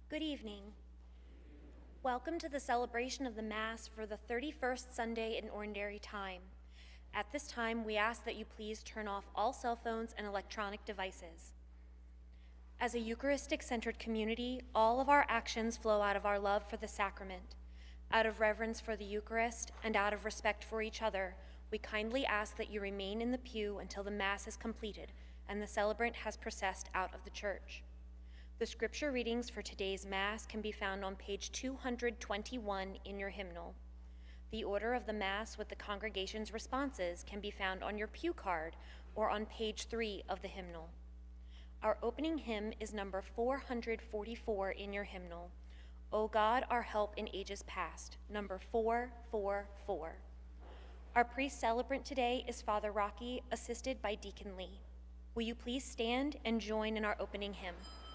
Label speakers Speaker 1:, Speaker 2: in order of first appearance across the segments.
Speaker 1: Good evening. Welcome to the celebration of the Mass for the 31st Sunday in Ordinary Time. At this time, we ask that you please turn off all cell phones and electronic devices. As a Eucharistic-centered community, all of our actions flow out of our love for the sacrament. Out of reverence for the Eucharist and out of respect for each other, we kindly ask that you remain in the pew until the Mass is completed and the celebrant has processed out of the church. The scripture readings for today's Mass can be found on page 221 in your hymnal. The order of the Mass with the congregation's responses can be found on your pew card or on page 3 of the hymnal. Our opening hymn is number 444 in your hymnal, O God, our help in ages past, number 444. Our priest celebrant today is Father Rocky, assisted by Deacon Lee. Will you please stand and join in our opening hymn?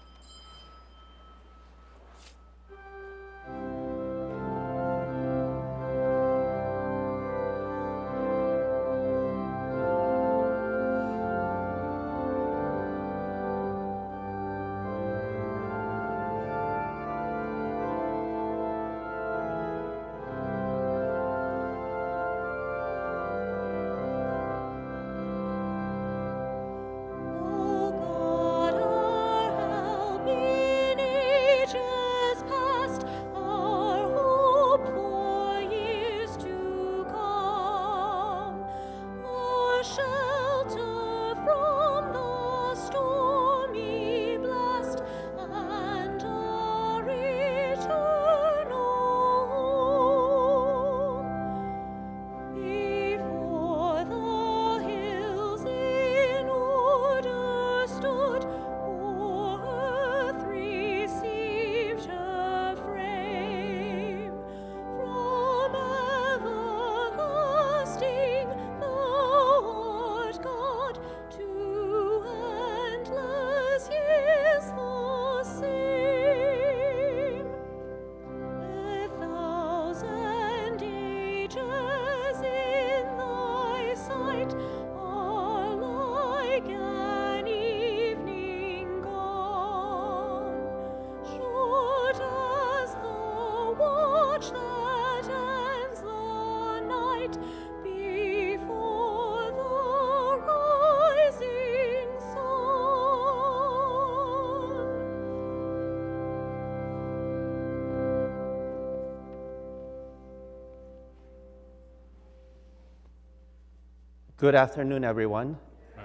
Speaker 2: Good afternoon, everyone.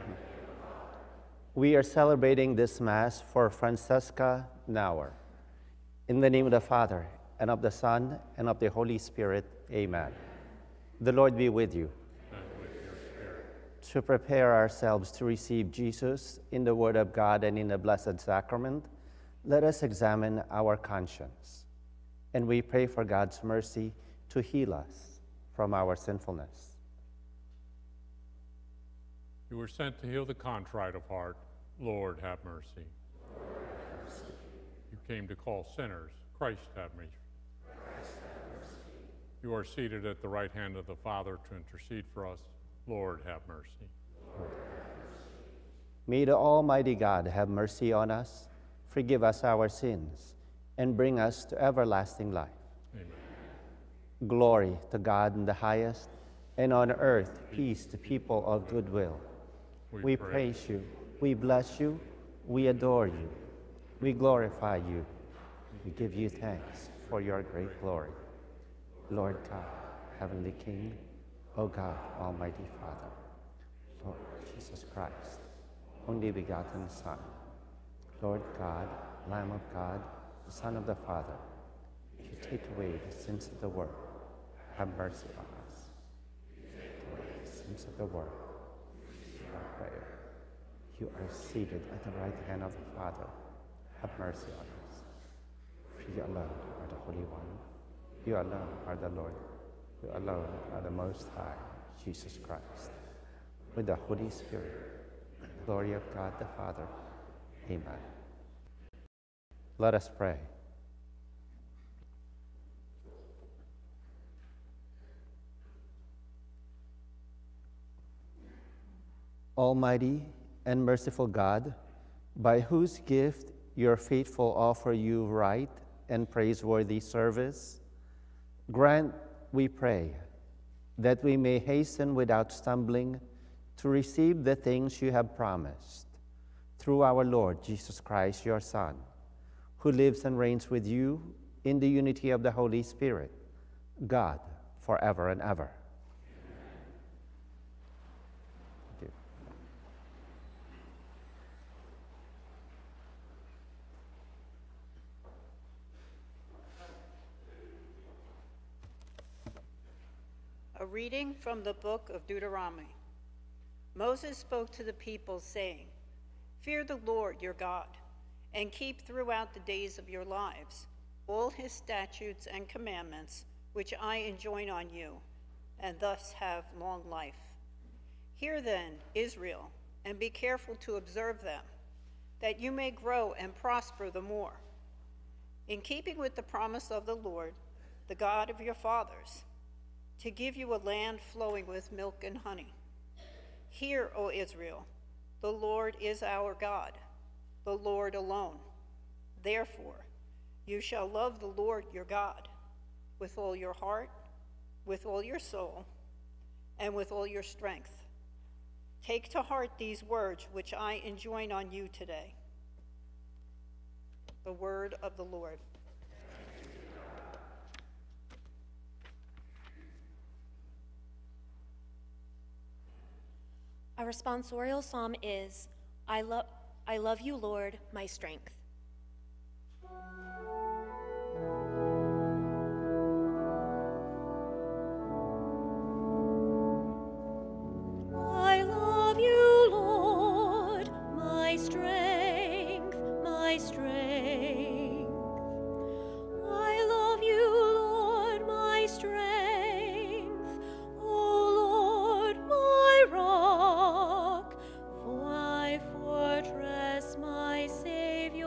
Speaker 2: We are celebrating this Mass for Francesca Nauer. In the name of the Father, and of the Son, and of the Holy Spirit, amen. The Lord be with you.
Speaker 3: And with your spirit.
Speaker 2: To prepare ourselves to receive Jesus in the Word of God and in the Blessed Sacrament, let us examine our conscience. And we pray for God's mercy to heal us from our sinfulness.
Speaker 3: You were sent to heal the contrite of heart. Lord, have mercy.
Speaker 4: Lord, have mercy.
Speaker 3: You came to call sinners. Christ, have mercy.
Speaker 4: Christ, have mercy.
Speaker 3: You are seated at the right hand of the Father to intercede for us. Lord, have mercy.
Speaker 4: Lord, have mercy.
Speaker 2: May the Almighty God have mercy on us, forgive us our sins, and bring us to everlasting life.
Speaker 3: Amen.
Speaker 2: Glory to God in the highest, and on earth peace to people of good will. We praise you, we bless you, we adore you, we glorify you, we give you thanks for your great glory. Lord God, Heavenly King, O God, Almighty Father, Lord Jesus Christ, only begotten Son, Lord God, Lamb of God, the Son of the Father, you take away the sins of the world, have mercy on us. You take away the sins of the world. Our prayer. You are seated at the right hand of the Father. Have mercy on us. For you alone are the Holy One. You alone are the Lord. You alone are the Most High, Jesus Christ. With the Holy Spirit, and the glory of God the Father. Amen. Let us pray. Almighty and merciful God, by whose gift your faithful offer you right and praiseworthy service, grant, we pray, that we may hasten without stumbling to receive the things you have promised. Through our Lord Jesus Christ, your Son, who lives and reigns with you in the unity of the Holy Spirit, God, forever and ever. Thank you.
Speaker 5: A reading from the book of Deuteronomy. Moses spoke to the people, saying, "Fear the Lord your God, and keep throughout the days of your lives all his statutes and commandments, which I enjoin on you, and thus have long life. Hear then, Israel, and be careful to observe them, that you may grow and prosper the more, in keeping with the promise of the Lord, the God of your fathers, to give you a land flowing with milk and honey. Hear, O Israel, the Lord is our God, the Lord alone. Therefore, you shall love the Lord your God with all your heart, with all your soul, and with all your strength. Take to heart these words which I enjoin on you today." The word of the Lord.
Speaker 1: Our responsorial psalm is, I love you, Lord, my strength. I love you, Lord, my strength, my strength. I love you, Lord, my strength, O Lord, my rock, my fortress, my Savior.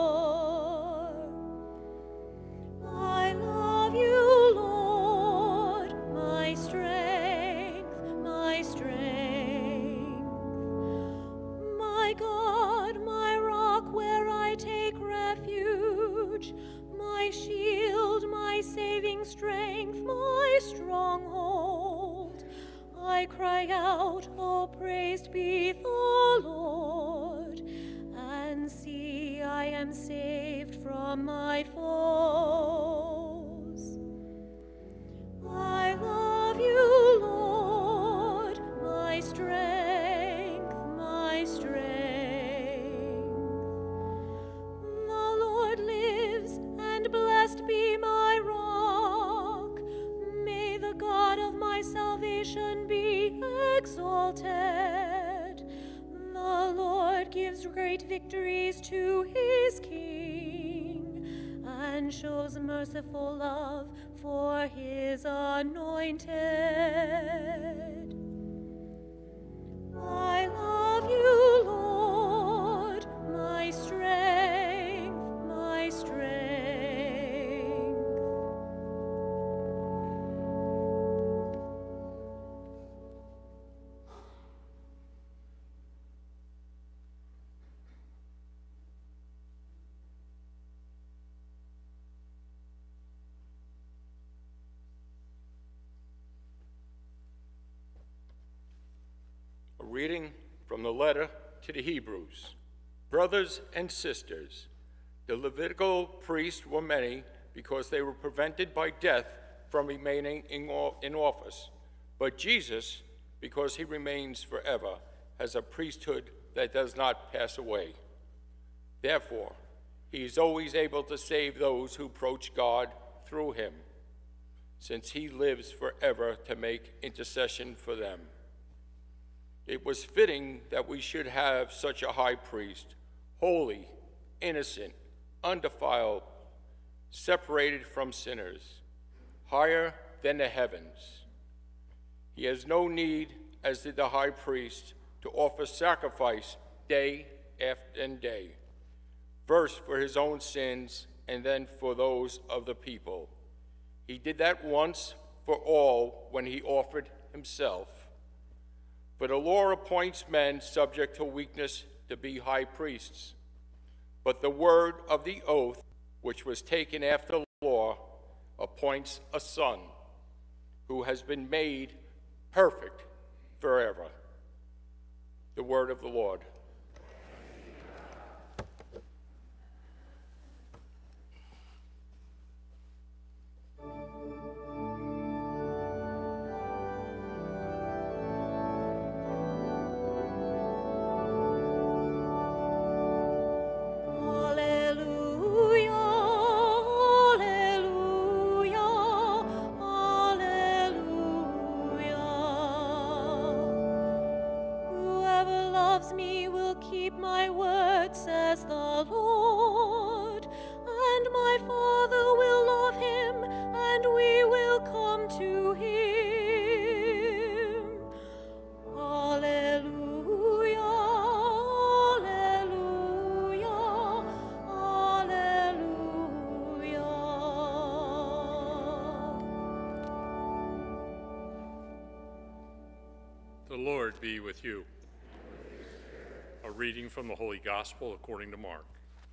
Speaker 1: I love you, Lord, my strength, my strength. My God, my rock where I take refuge, my shield, my saving strength, my stronghold. I cry out, oh, praised be the Lord, and see, I am saved from my foes. I love you, Lord, my strength, my strength. The Lord lives, and blessed be my rock. May the God of my salvation be exalted. The Lord gives great victories to his king, and shows merciful love for his anointed. I love you, Lord, my strength, my strength.
Speaker 6: A reading from the letter to the Hebrews. Brothers and sisters, the Levitical priests were many because they were prevented by death from remaining in office. But Jesus, because he remains forever, has a priesthood that does not pass away. Therefore, he is always able to save those who approach God through him, since he lives forever to make intercession for them. It was fitting that we should have such a high priest, holy, innocent, undefiled, separated from sinners, higher than the heavens. He has no need, as did the high priest, to offer sacrifice day after day, first for his own sins and then for those of the people. He did that once for all when he offered himself. For the law appoints men subject to weakness to be high priests, but the word of the oath, which was taken after the law, appoints a son who has been made perfect forever. The word of the Lord.
Speaker 3: The Lord be with you. A reading from the Holy Gospel according to Mark.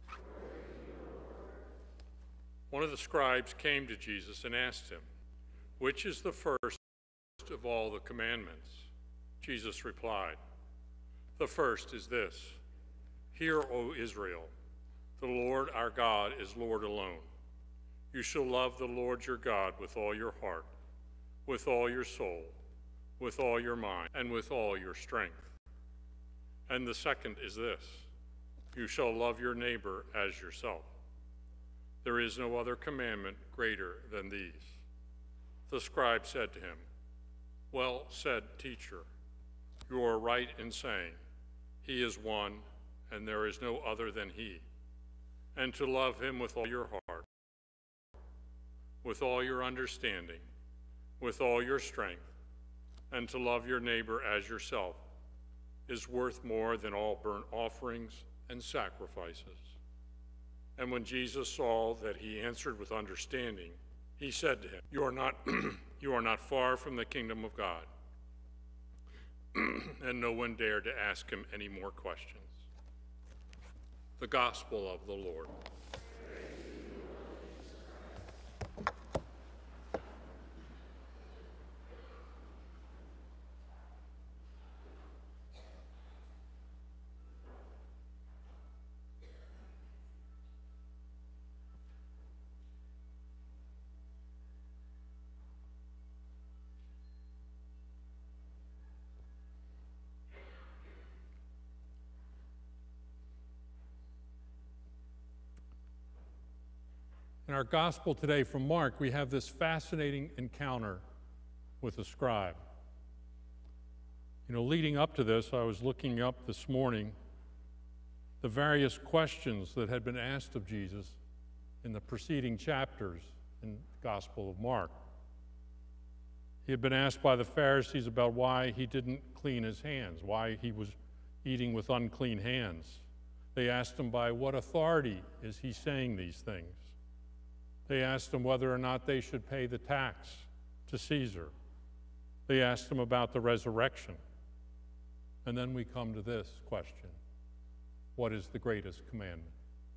Speaker 3: One of the scribes came to Jesus and asked him, "Which is the first of all the commandments?" Jesus replied, "The first is this: Hear, O Israel, the Lord our God is Lord alone. You shall love the Lord your God with all your heart, with all your soul, with all your mind, and with all your strength. And the second is this: you shall love your neighbor as yourself. There is no other commandment greater than these." The scribe said to him, "Well said, teacher. You are right in saying, He is one, and there is no other than He. And to love Him with all your heart, with all your understanding, with all your strength, and to love your neighbor as yourself is worth more than all burnt offerings and sacrifices." And when Jesus saw that he answered with understanding, he said to him, You are not far from the kingdom of God." And no one dared to ask him any more questions. The Gospel of the Lord. In our gospel today from Mark, we have this fascinating encounter with a scribe. Leading up to this, I was looking up this morning the various questions that had been asked of Jesus in the preceding chapters in the Gospel of Mark. He had been asked by the Pharisees about why he didn't clean his hands, why he was eating with unclean hands. They asked him, by what authority is he saying these things? They asked him whether or not they should pay the tax to Caesar. They asked him about the resurrection. And then we come to this question: what is the greatest commandment?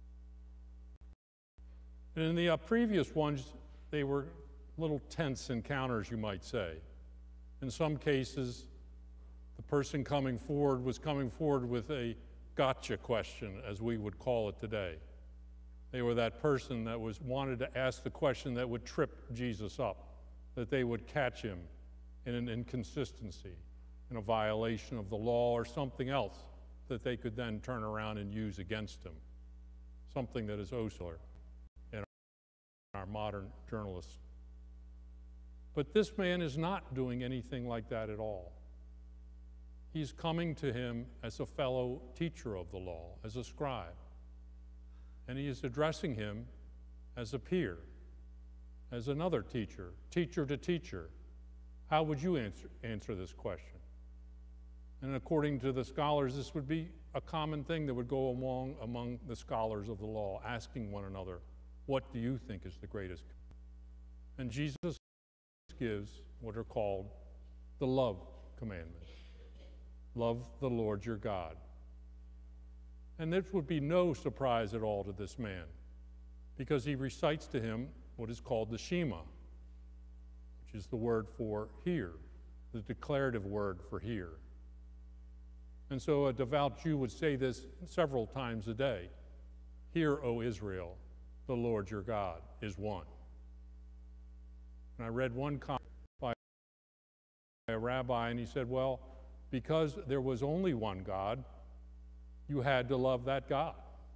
Speaker 3: And in the previous ones, they were little tense encounters, you might say. In some cases, the person coming forward was coming forward with a gotcha question, as we would call it today. They were that person that wanted to ask the question that would trip Jesus up, that they would catch him in an inconsistency, in a violation of the law or something else that they could then turn around and use against him, something that is so in our modern journalists. But this man is not doing anything like that at all. He's coming to him as a fellow teacher of the law, as a scribe. And he is addressing him as a peer, as another teacher, teacher to teacher. How would you answer this question? And according to the scholars, this would be a common thing that would go along among the scholars of the law, asking one another, what do you think is the greatest? And Jesus gives what are called the love commandments. Love the Lord your God. And this would be no surprise at all to this man, because he recites to him what is called the Shema, which is the word for hear, the declarative word for hear. And so a devout Jew would say this several times a day. Hear, O Israel, the Lord your God is one. And I read one comment by a rabbi, and he said, well, because there was only one God, you had to love that God.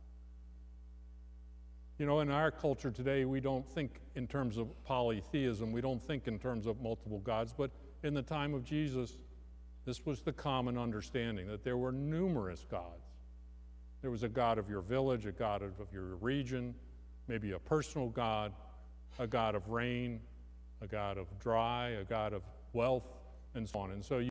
Speaker 3: You know, in our culture today, we don't think in terms of polytheism, we don't think in terms of multiple gods, but in the time of Jesus, this was the common understanding, that there were numerous gods. There was a God of your village, a God of your region, maybe a personal God, a God of rain, a God of dry, a God of wealth, and so on. And so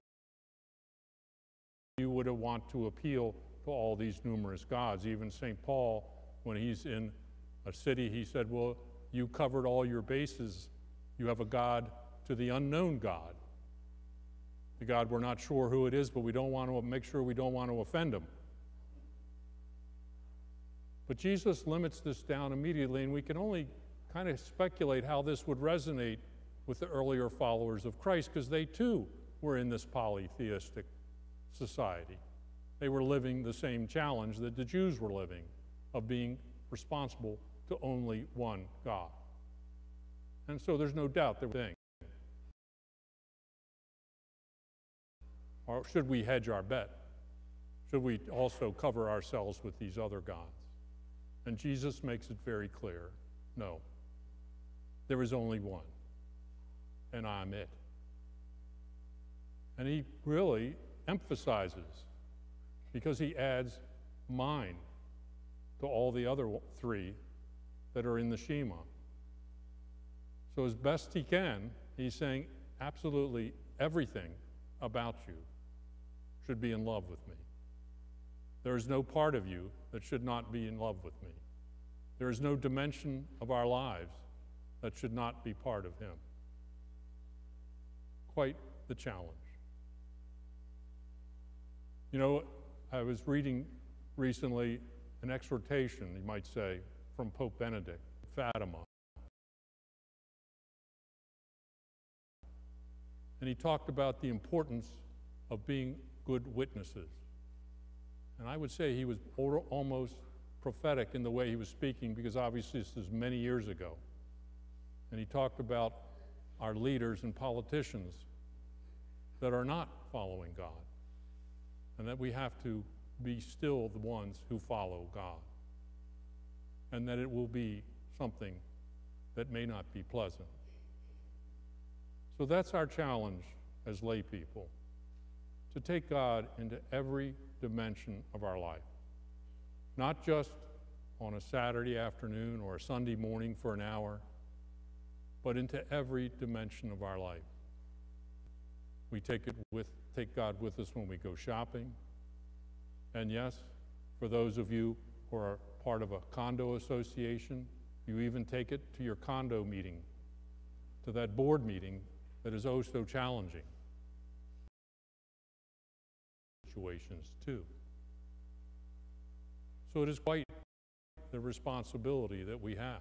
Speaker 3: you would want to appeal to all these numerous gods. Even St. Paul, when he's in a city, he said, well, you covered all your bases. You have a God to the unknown God. The God we're not sure who it is, but we don't want to make sure we don't want to offend him. But Jesus limits this down immediately, and we can only kind of speculate how this would resonate with the earlier followers of Christ, because they too were in this polytheistic society. They were living the same challenge that the Jews were living, of being responsible to only one God. And so there's no doubt they were saying, or should we hedge our bet? Should we also cover ourselves with these other gods? And Jesus makes it very clear, no, there is only one, and I'm it. And he really emphasizes, because he adds mine to all the other three that are in the Shema. So as best he can, he's saying absolutely everything about you should be in love with me. There is no part of you that should not be in love with me. There is no dimension of our lives that should not be part of him. Quite the challenge. You know, I was reading recently an exhortation, you might say, from Pope Benedict, Fatima. And he talked about the importance of being good witnesses. And I would say he was almost prophetic in the way he was speaking, because obviously this is many years ago. And he talked about our leaders and politicians that are not following God, and that we have to be still the ones who follow God, and that it will be something that may not be pleasant. So that's our challenge as lay people, to take God into every dimension of our life, not just on a Saturday afternoon or a Sunday morning for an hour, but into every dimension of our life. We take God with us when we go shopping. And yes, for those of you who are part of a condo association, you even take it to your condo meeting, to that board meeting that is oh so challenging. Situations too. So it is quite the responsibility that we have.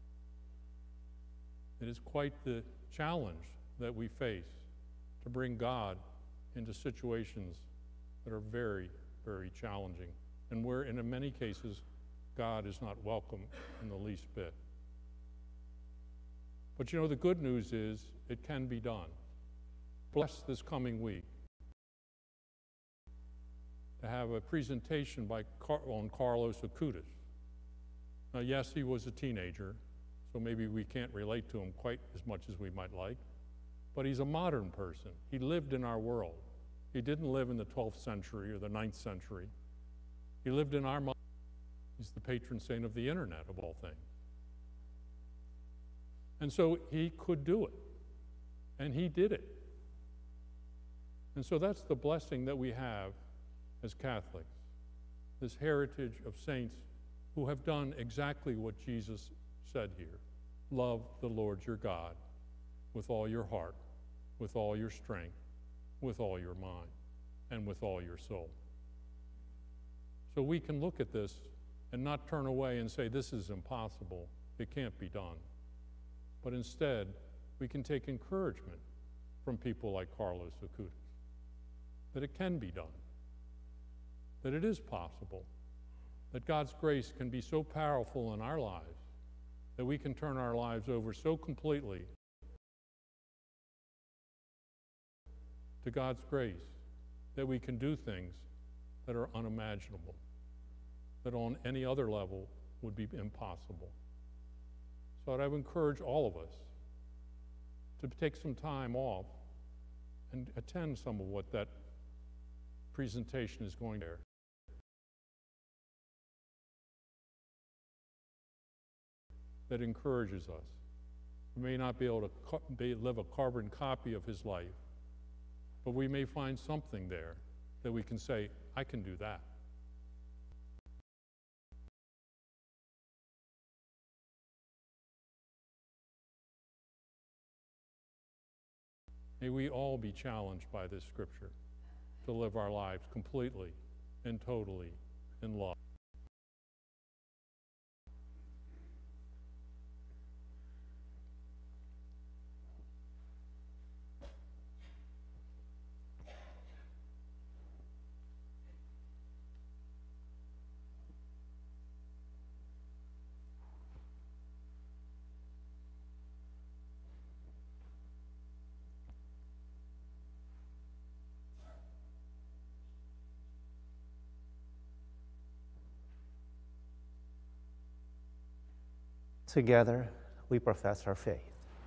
Speaker 3: It is quite the challenge that we face to bring God into situations that are very, very challenging, and where in many cases God is not welcome in the least bit. But you know, the good news is it can be done. Bless this coming week to have a presentation by on Carlos Acutis. Now, yes, he was a teenager, so maybe we can't relate to him quite as much as we might like, but he's a modern person. He lived in our world. He didn't live in the 12th century or the 9th century. He lived in our mind. He's the patron saint of the internet, of all things. And so he could do it, and he did it. And so that's the blessing that we have as Catholics, this heritage of saints who have done exactly what Jesus said here. Love the Lord your God with all your heart, with all your strength, with all your mind, and with all your soul. So we can look at this and not turn away and say, this is impossible, it can't be done. But instead, we can take encouragement from people like Carlos Acutis, that it can be done, that it is possible, that God's grace can be so powerful in our lives that we can turn our lives over so completely to God's grace that we can do things that are unimaginable, that on any other level would be impossible. So I would encourage all of us to take some time off and attend some of what that presentation is going to. That encourages us. We may not be able to live a carbon copy of his life, but we may find something there that we can say, I can do that. May we all be challenged by this scripture to live our lives completely and totally in love.
Speaker 2: Together, we profess our faith.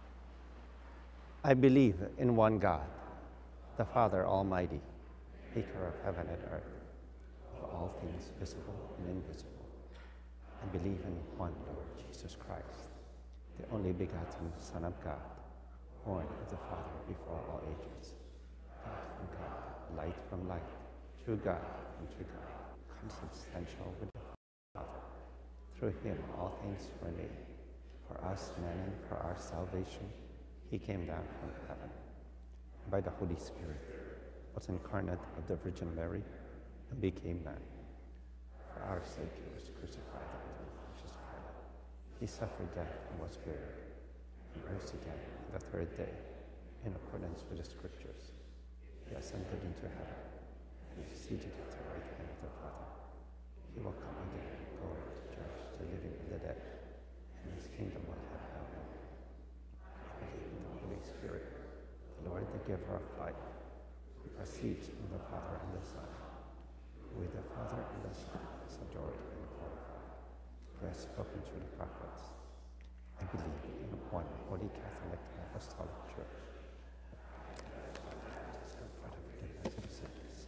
Speaker 2: I believe in one God, the Father Almighty, maker of heaven and earth, of all things visible and invisible. I believe in one Lord Jesus Christ, the only begotten Son of God, born of the Father before all ages, God from God, light from light, true God from true God, consubstantial with the Father. Through him all things were made. For us men and for our salvation, he came down from heaven. By the Holy Spirit, was incarnate of the Virgin Mary, and became man. For our sake, he was crucified under Pontius Pilate. He suffered death and was buried. He rose again the third day, in accordance with the Scriptures. He ascended into heaven. He is seated at the right hand of the Father. He will come again, going to judge the living and the dead. And his kingdom will have no end. I believe in the Holy Spirit, the Lord, the giver of life, who proceeds from the Father and the Son, who with the Father and the Son is adored and glorified, who has spoken through the prophets. I believe in one holy Catholic and Apostolic Church. For the forgiveness of sins.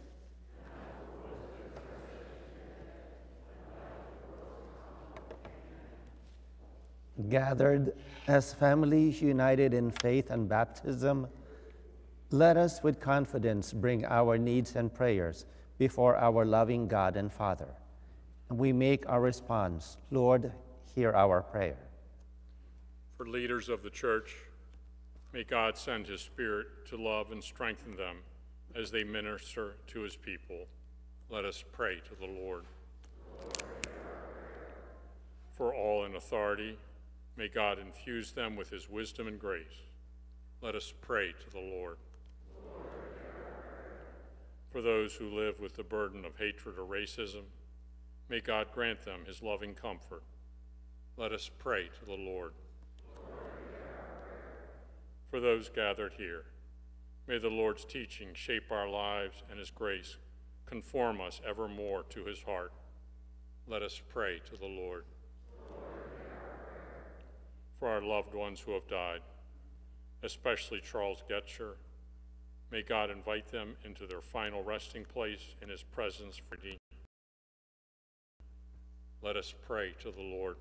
Speaker 2: Gathered as families united in faith and baptism, let us with confidence bring our needs and prayers before our loving God and Father. And we make our response, Lord, hear our prayer.
Speaker 3: For leaders of the Church, may God send his Spirit to love and strengthen them as they minister to his people. Let us pray to the Lord. For all in authority, may God infuse them with his wisdom and grace. Let us pray to the Lord. For those who live with the burden of hatred or racism, may God grant them his loving comfort. Let us pray to the Lord. For those gathered here, may the Lord's teaching shape our lives and his grace conform us ever more to his heart. Let us pray to the Lord. For our loved ones who have died, especially Charles Getcher, may God invite them into their final resting place in his presence for redeeming. Let us pray to the Lord.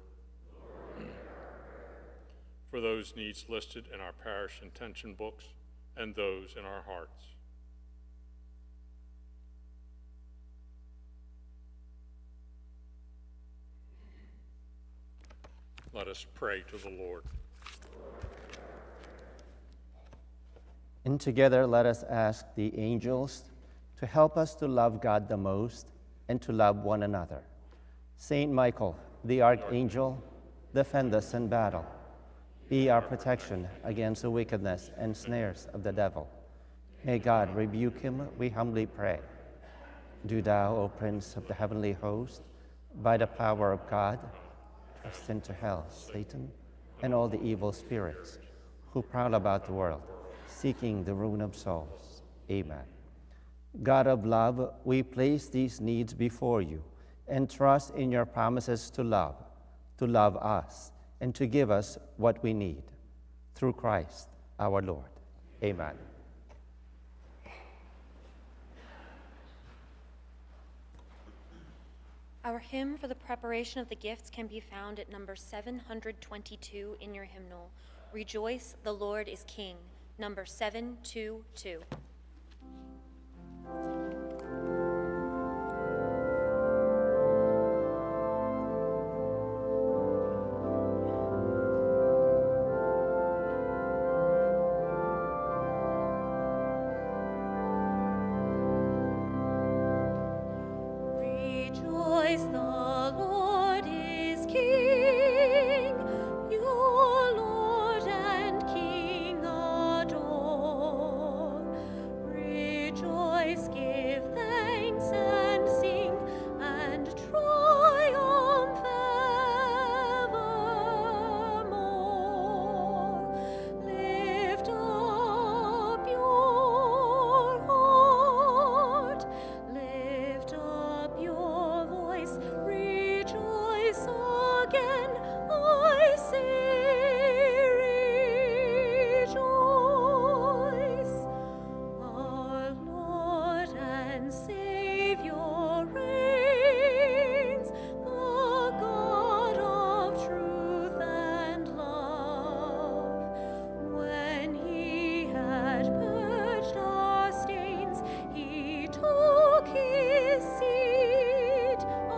Speaker 3: For those needs listed in our parish intention books and those in our hearts. Let us pray to the Lord.
Speaker 2: And together let us ask the angels to help us to love God the most and to love one another. Saint Michael, the archangel, defend us in battle. Be our protection against the wickedness and snares of the devil. May God rebuke him, we humbly pray. Do thou, O Prince of the heavenly host, by the power of God, thrust into hell Satan and all the evil spirits who prowl about the world, seeking the ruin of souls. Amen. God of love, we place these needs before you and trust in your promises to love us, and to give us what we need. Through Christ our Lord. Amen.
Speaker 1: Our hymn for the preparation of the gifts can be found at number 722 in your hymnal. Rejoice, the Lord is King, number 722.
Speaker 7: Rejoice, the Lord is King, your Lord and King adore. Rejoice, give thanks and sing, and triumph evermore. Lift up your heart, lift up your voice, rejoice again, I say rejoice. Our Lord and Savior reigns, the God of truth and love. When he had purged our stains, he took his seat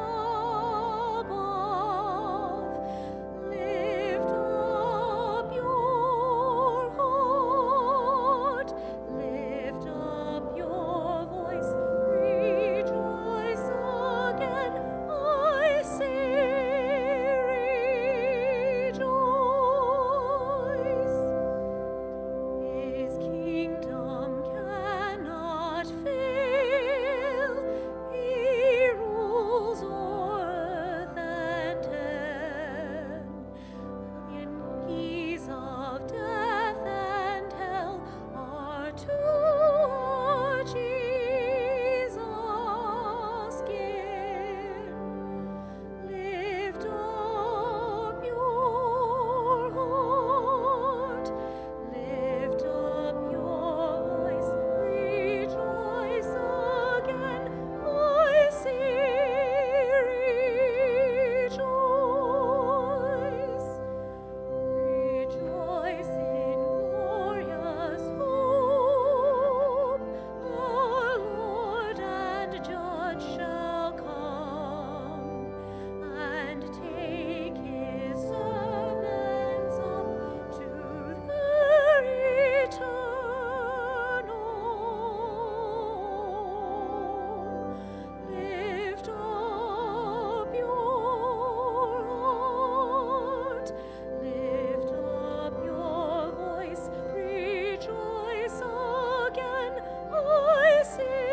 Speaker 7: above. Lift up your heart, lift up your voice, rejoice again, I say rejoice. His kingdom cannot fail, he rules o'er earth and heaven. The keys of death and hell are to our Jesus given. Lift up your heart, lift up your voice, rejoice again, I say rejoice. Rejoice in glorious hope, our Lord and Judge shall come, and take his servants up to their eternal home. Lift up your heart, lift up your voice, rejoice again, I say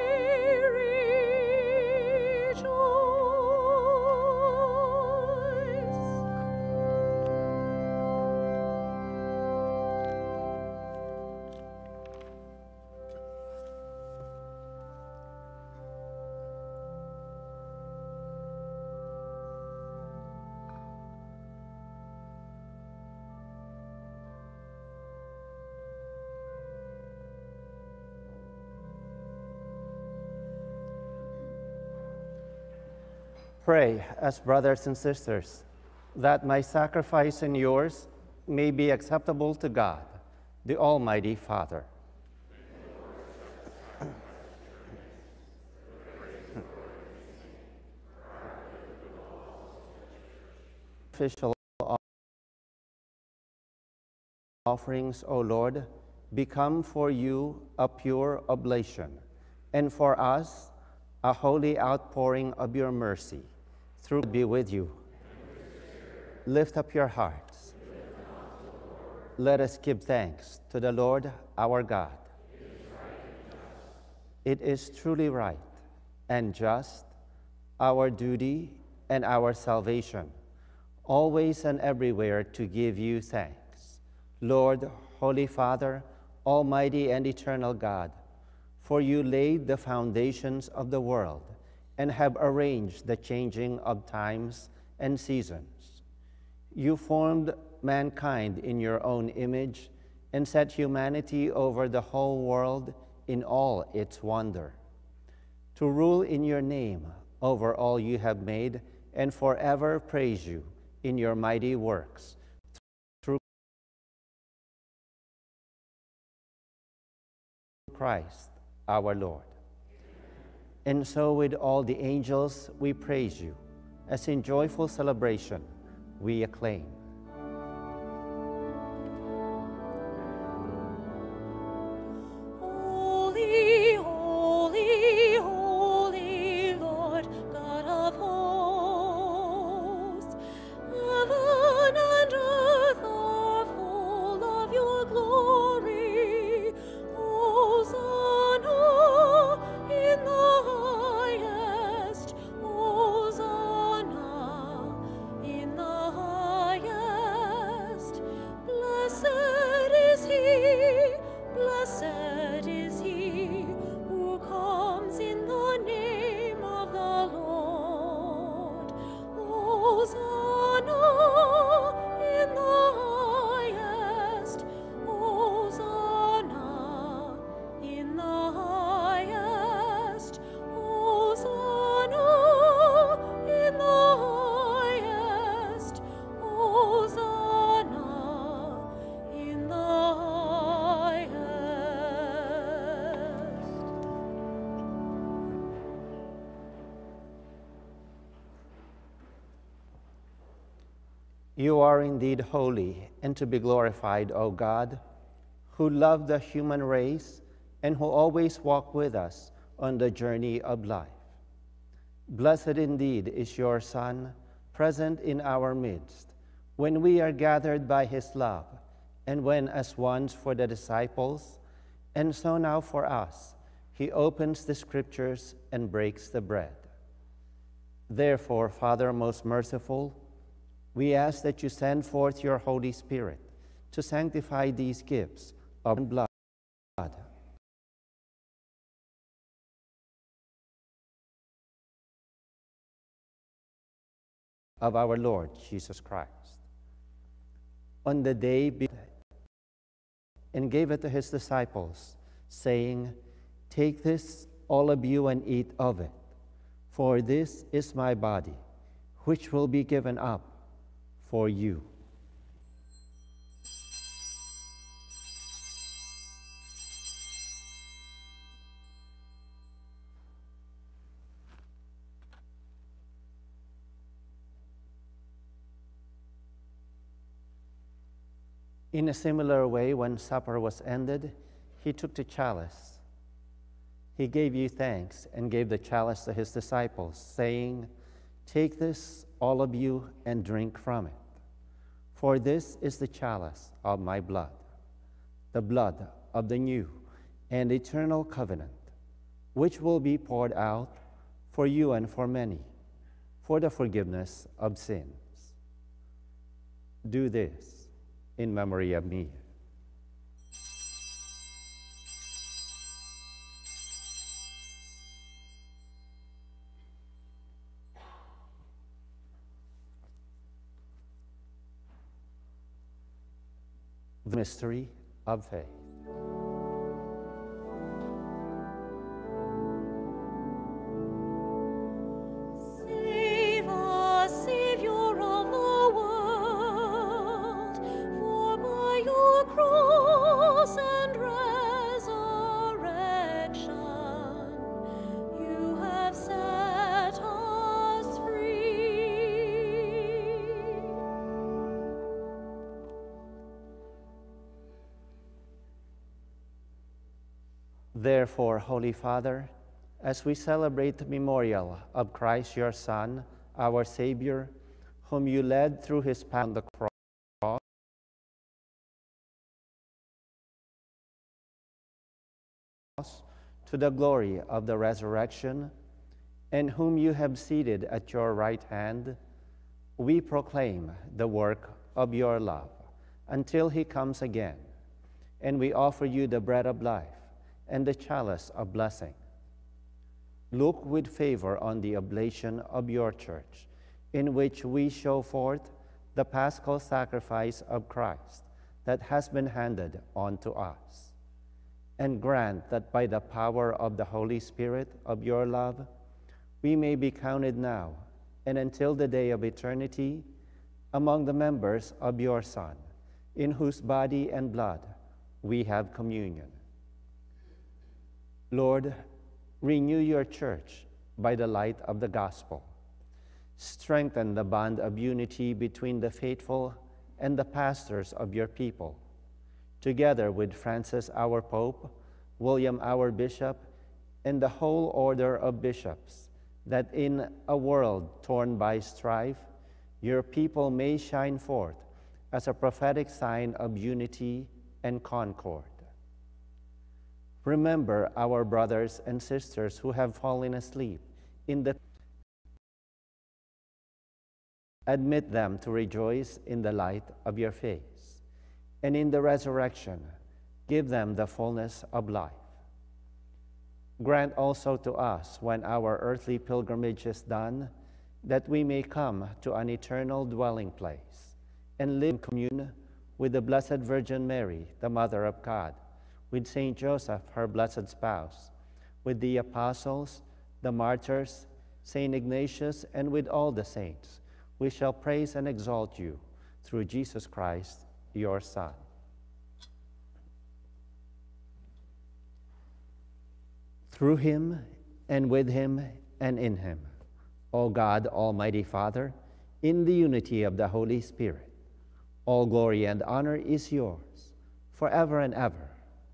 Speaker 2: Pray, as brothers and sisters, that my sacrifice and yours may be acceptable to God, the Almighty Father. Official offerings, O Lord, become for you a pure oblation, and for us a holy outpouring of your mercy, through be with you. Lift up your hearts. Let us give thanks to the Lord our God. It is truly right and just, our duty and our salvation, always and everywhere to give you thanks, Lord, Holy Father, Almighty and eternal God, for you laid the foundations of the world and have arranged the changing of times and seasons. You formed mankind in your own image and set humanity over the whole world in all its wonder, to rule in your name over all you have made and forever praise you in your mighty works. Through Christ our Lord. And so with all the angels we praise you, as in joyful celebration we acclaim.
Speaker 7: Holy, holy, holy Lord, God of hosts. Heaven and earth are full of your glory. Hosanna in the highest. Hosanna in the highest. Blessed is he, blessed is he who comes in the name of the Lord. Hosanna in the highest. Hosanna in the highest. Hosanna in the highest. Hosanna in the highest.
Speaker 2: You are indeed holy and to be glorified, O God, who love the human race and who always walk with us on the journey of life. Blessed indeed is your Son, present in our midst, when we are gathered by his love, and when as once for the disciples, and so now for us, he opens the scriptures and breaks the bread. Therefore, Father most merciful, we ask that you send forth your Holy Spirit to sanctify these gifts of blood of our Lord Jesus Christ. On the day and gave it to his disciples, saying, "Take this, all of you, and eat of it, for this is my body, which will be given up for you." In a similar way, when supper was ended, he took the chalice. He gave you thanks and gave the chalice to his disciples, saying, "Take this, all of you, and drink from it. For this is the chalice of my blood, the blood of the new and eternal covenant, which will be poured out for you and for many, for the forgiveness of sins. Do this in memory of me." The mystery of faith.
Speaker 7: Save us, Savior of the world, for by your cross and resurrection you have set us free.
Speaker 2: Therefore, Holy Father, as we celebrate the memorial of Christ, your Son, our Savior, whom you led through his path on the cross, to the glory of the resurrection, and whom you have seated at your right hand, we proclaim the work of your love until he comes again, and we offer you the bread of life and the chalice of blessing. Look with favor on the oblation of your church, in which we show forth the paschal sacrifice of Christ that has been handed on to us. And grant that by the power of the Holy Spirit of your love, we may be counted now and until the day of eternity among the members of your Son, in whose body and blood we have communion. Lord, renew your church by the light of the gospel. Strengthen the bond of unity between the faithful and the pastors of your people, together with Francis our Pope, William our Bishop, and the whole order of bishops, that in a world torn by strife, your people may shine forth as a prophetic sign of unity and concord. Remember our brothers and sisters who have fallen asleep in the Admit them to rejoice in the light of your face, and in the resurrection, give them the fullness of life. Grant also to us, when our earthly pilgrimage is done, that we may come to an eternal dwelling place and live in commune with the Blessed Virgin Mary, the Mother of God, with Saint Joseph, her blessed spouse, with the apostles, the martyrs, Saint Ignatius, and with all the saints. We shall praise and exalt you through Jesus Christ, your Son. Through him, and with him, and in him, O God, Almighty Father, in the unity of the Holy Spirit, all glory and honor is yours, forever and ever.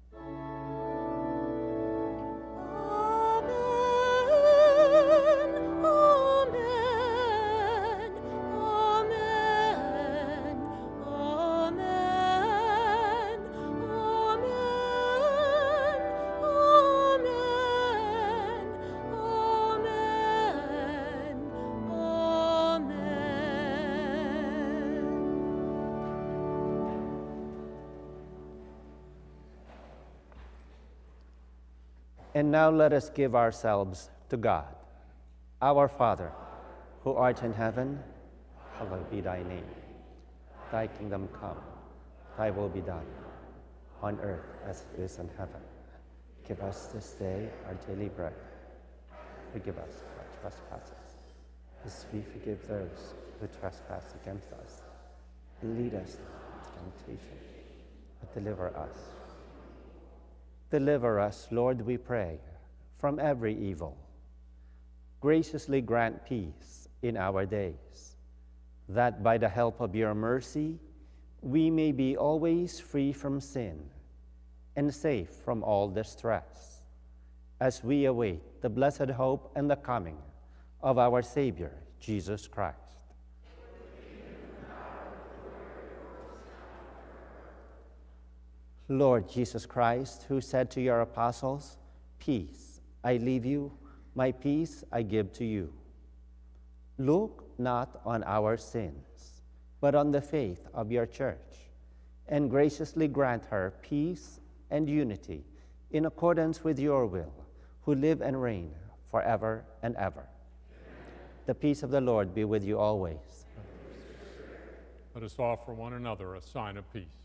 Speaker 2: And now let us give ourselves to God. Our Father, who art in heaven, hallowed be thy name. Thy kingdom come, thy will be done, on earth as it is in heaven. Give us this day our daily bread. Forgive us our trespasses, as we forgive those who trespass against us. And lead us into temptation, but deliver us. Deliver us, Lord, we pray, from every evil. Graciously grant peace in our days, that by the help of your mercy, we may be always free from sin and safe from all distress, as we await the blessed hope and the coming of our Savior, Jesus Christ. Lord Jesus Christ, who said to your apostles, "Peace I leave you, my peace I give to you." Look not on our sins, but on the faith of your church, and graciously grant her peace and unity in accordance with your will, who live and reign forever and ever. Amen. The peace of the Lord be with you always.
Speaker 3: Let us offer one another a sign of peace.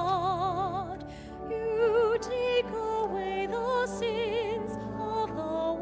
Speaker 7: Take away the sins of the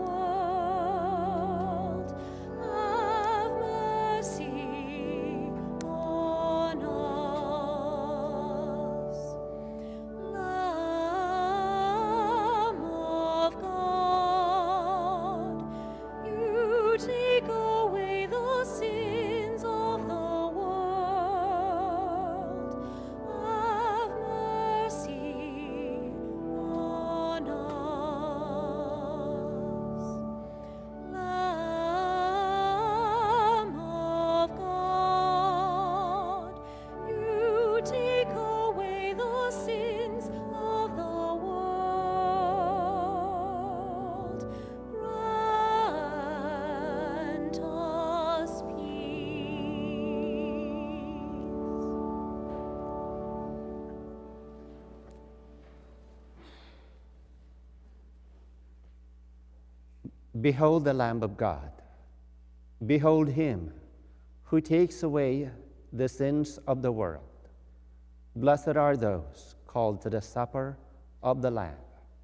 Speaker 2: Behold the Lamb of God. Behold him who takes away the sins of the world. Blessed are those called to the supper of the Lamb.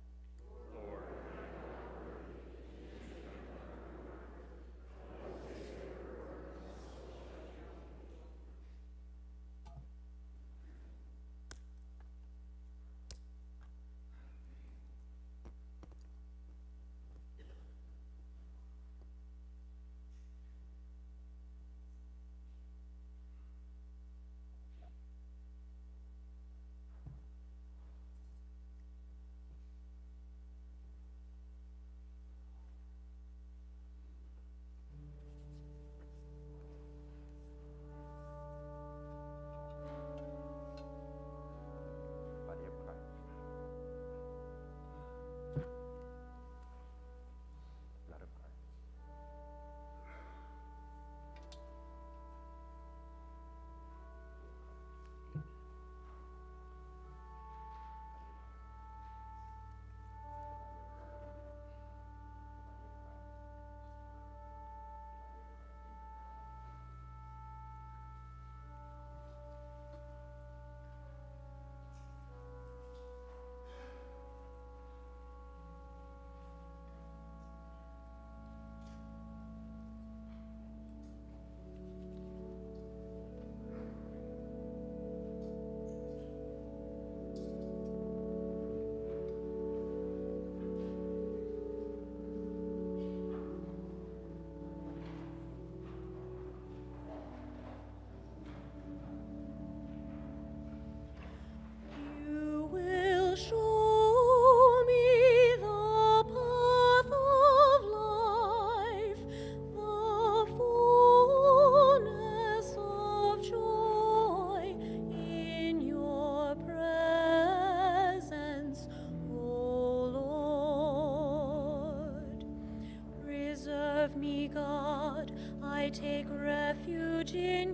Speaker 7: Take refuge in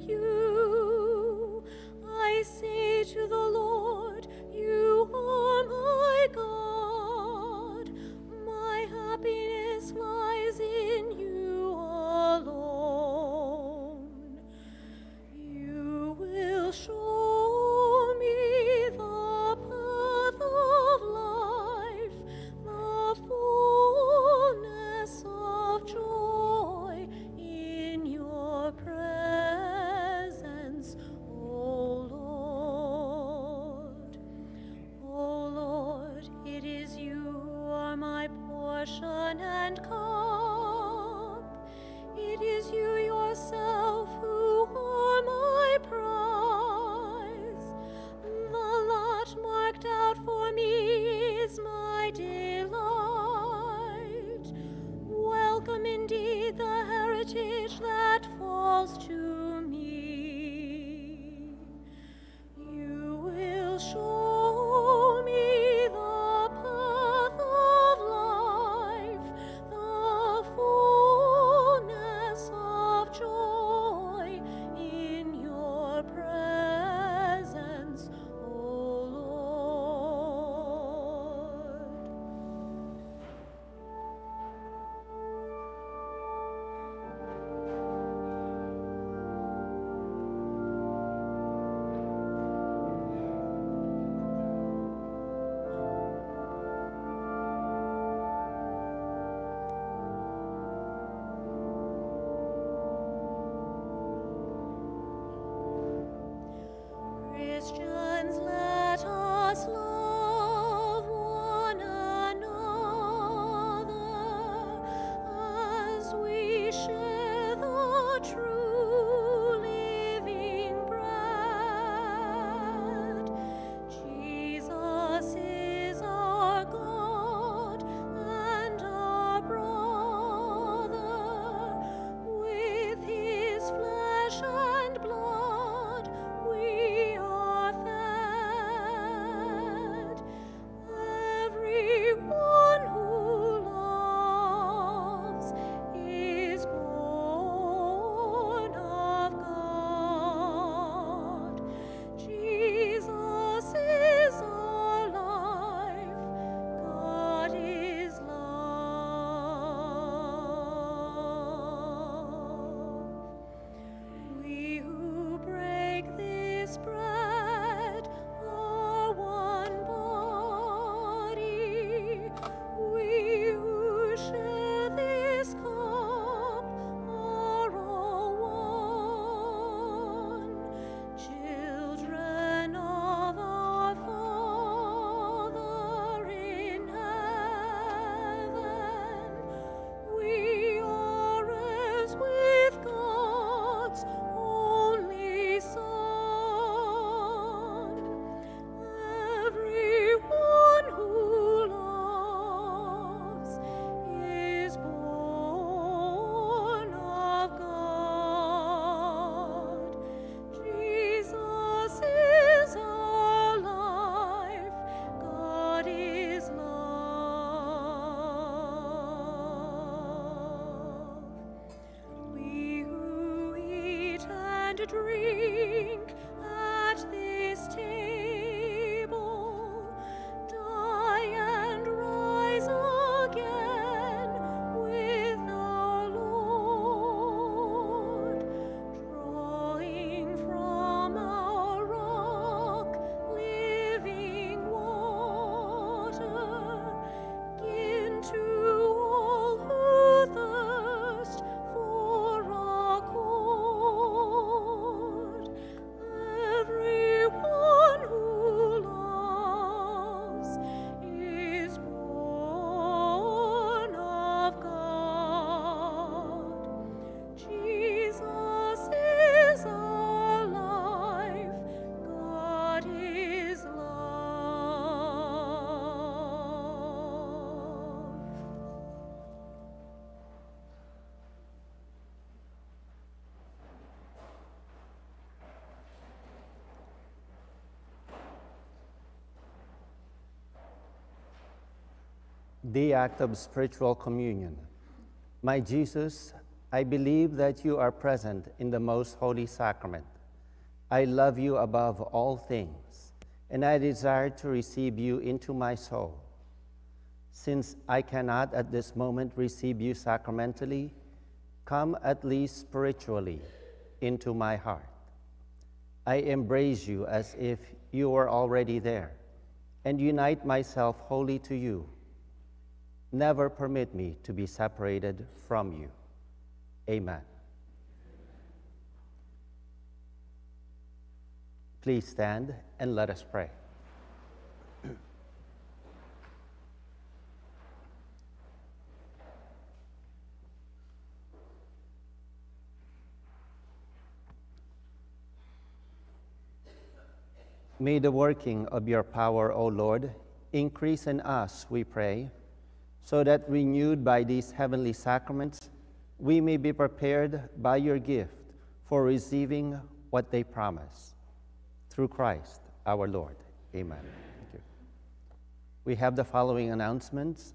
Speaker 7: you. I say to the Lord, you are my God. My happiness lies in you alone. You will show me the path of life, the fullness of joy in your presence.
Speaker 2: The act of spiritual communion. My Jesus, I believe that you are present in the most holy sacrament. I love you above all things, and I desire to receive you into my soul. Since I cannot at this moment receive you sacramentally, come at least spiritually into my heart. I embrace you as if you were already there, and unite myself wholly to you. Never permit me to be separated from you. Amen. Please stand and let us pray. May the working of your power, O Lord, increase in us, we pray, so that renewed by these heavenly sacraments, we may be prepared by your gift for receiving what they promise. Through Christ our Lord. Amen. Thank you. We have the following announcements.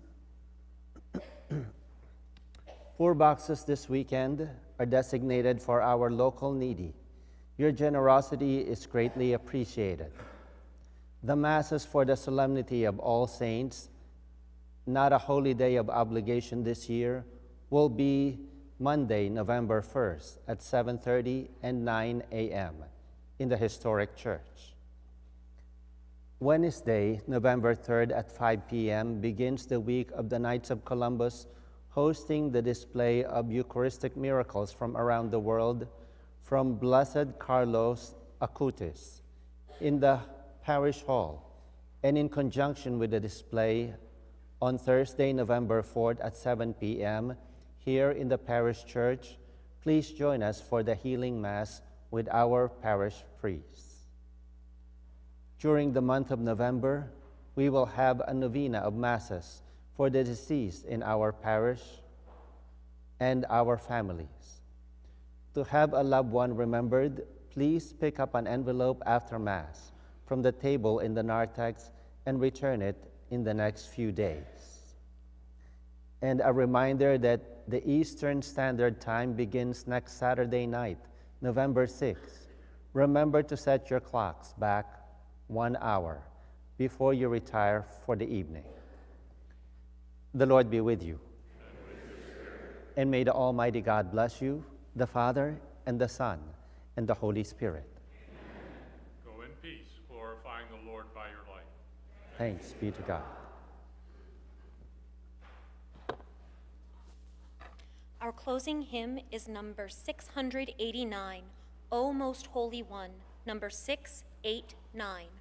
Speaker 2: 4 boxes this weekend are designated for our local needy. Your generosity is greatly appreciated. The Masses for the Solemnity of All Saints, not a holy day of obligation this year, will be Monday, November 1st at 7:30 and 9 a.m. in the historic church. Wednesday, November 3rd at 5 p.m. begins the week of the Knights of Columbus, hosting the display of Eucharistic miracles from around the world from Blessed Carlos Acutis in the parish hall, and in conjunction with the display on Thursday, November 4th at 7 p.m. here in the parish church, please join us for the healing mass with our parish priests. During the month of November, we will have a novena of masses for the deceased in our parish and our families. To have a loved one remembered, please pick up an envelope after Mass from the table in the narthex and return it in the next few days. And a reminder that the Eastern Standard Time begins next Saturday night, November 6th. Remember to set your clocks back 1 hour before you retire for the evening. The Lord be with you. And may the Almighty God bless you, the Father, and the Son, and the Holy Spirit.
Speaker 3: Amen. Go in peace, glorifying the Lord by your life.
Speaker 2: Thanks be to God.
Speaker 1: Our closing hymn is number 689, O Most Holy One, number 689.